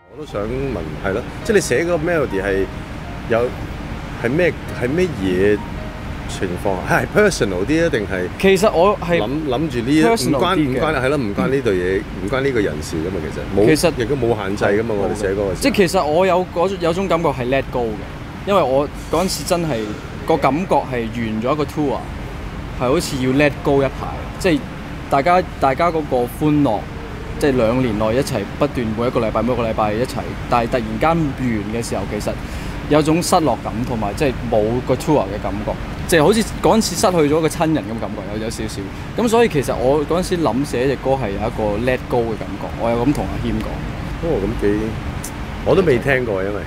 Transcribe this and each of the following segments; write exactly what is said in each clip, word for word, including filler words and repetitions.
我都想問，係咯，即係你寫個 melody 係有係咩係咩嘢情況？係 personal 啲啊，定係其實我係諗諗住呢唔關唔關係咯，唔關呢對嘢，唔關呢個人事噶嘛。其實冇，其實亦都冇限制噶嘛。我哋寫嗰個即係其實我有嗰有種感覺係 let go 嘅，因為我嗰陣時真係個感覺係完咗一個 tour， 係好似要 let go 一排，即係大家大家嗰個歡樂。即係兩年內一齊不斷每一個禮拜每一個禮拜一齊，但係突然間完嘅時候，其實有種失落感，同埋即係冇個 tour 嘅感覺，即係好似嗰陣時失去咗一個親人咁感覺，有有少少。咁所以其實我嗰陣時諗寫隻歌係有一個 let go 嘅感覺，我有咁同阿謙講。 哦，咁幾我都未聽過，因為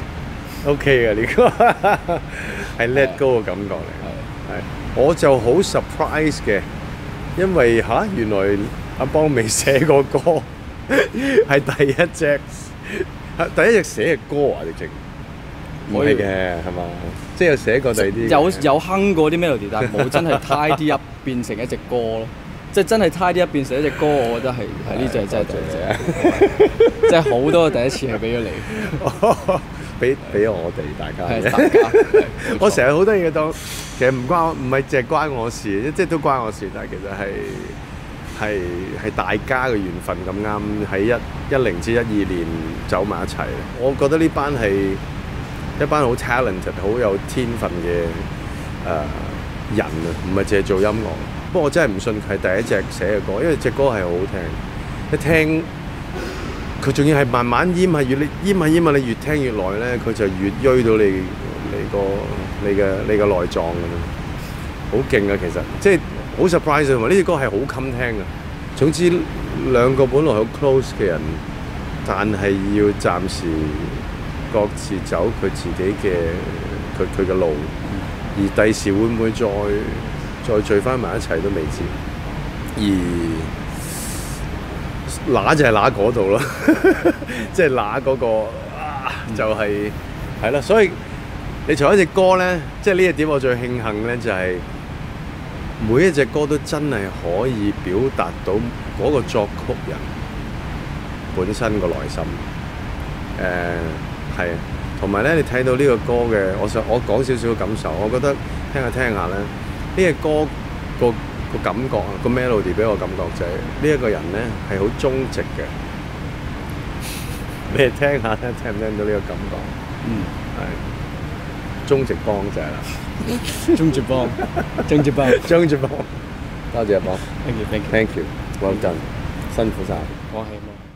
OK 嘅呢個係 let go 嘅感覺嚟。係，我就好 surprise 嘅，因為嚇、啊、原來阿邦未寫過歌。係第一隻，第一隻寫嘅歌啊！直情唔係嘅，係嘛？即係有寫過第二啲， 有有哼過啲 melody， 但係冇真係 tidy up 變成一隻歌咯。即係真係 tidy up 變成一隻歌，我覺得係係呢隻真係第一隻。即係好多第一次係俾咗你， 俾俾我哋大家嘅。 大家我成日好多嘢當其實唔關唔係淨係關我事，即係都關我事，但係其實係。係係大家嘅緣分咁啱喺一一零至一二年走埋一齊。我覺得呢班係一班好 talented、好有天分嘅誒、呃、人啊，唔係淨係做音樂。不過我真係唔信佢係第一隻寫嘅歌，因為隻歌係好好聽。一聽佢仲要係慢慢醃下，越你醃下醃下，你越聽越耐咧，佢就越追到你你個你嘅你嘅內臟咁樣，好勁啊！其實即係。好 surprise 啊！同埋呢隻歌係好襟聽嘅。總之兩個本來好 close 嘅人，但係要暫時各自走佢自己嘅佢佢嘅路，而第時會唔會再再聚翻埋一齊都未知。而揦就係揦嗰度咯，即係揦嗰個啊，就係係啦。所以你除咗隻歌咧，即係呢一點我最慶幸咧，就係、是。每一隻歌都真係可以表達到嗰個作曲人本身個內心，誒係，同埋咧你睇到呢個歌嘅，我想我講少少感受，我覺得聽下聽下咧，呢、這個歌個個感覺啊，個 melody 俾我感覺就係呢一個人咧係好忠直嘅，你哋聽下咧，聽唔聽到呢個感覺？嗯，係。鍾直邦就係啦， 鍾直邦，鍾直邦， 鍾直邦，多謝阿邦 ，thank you，thank you，thank you，well done，辛苦晒。 我希望。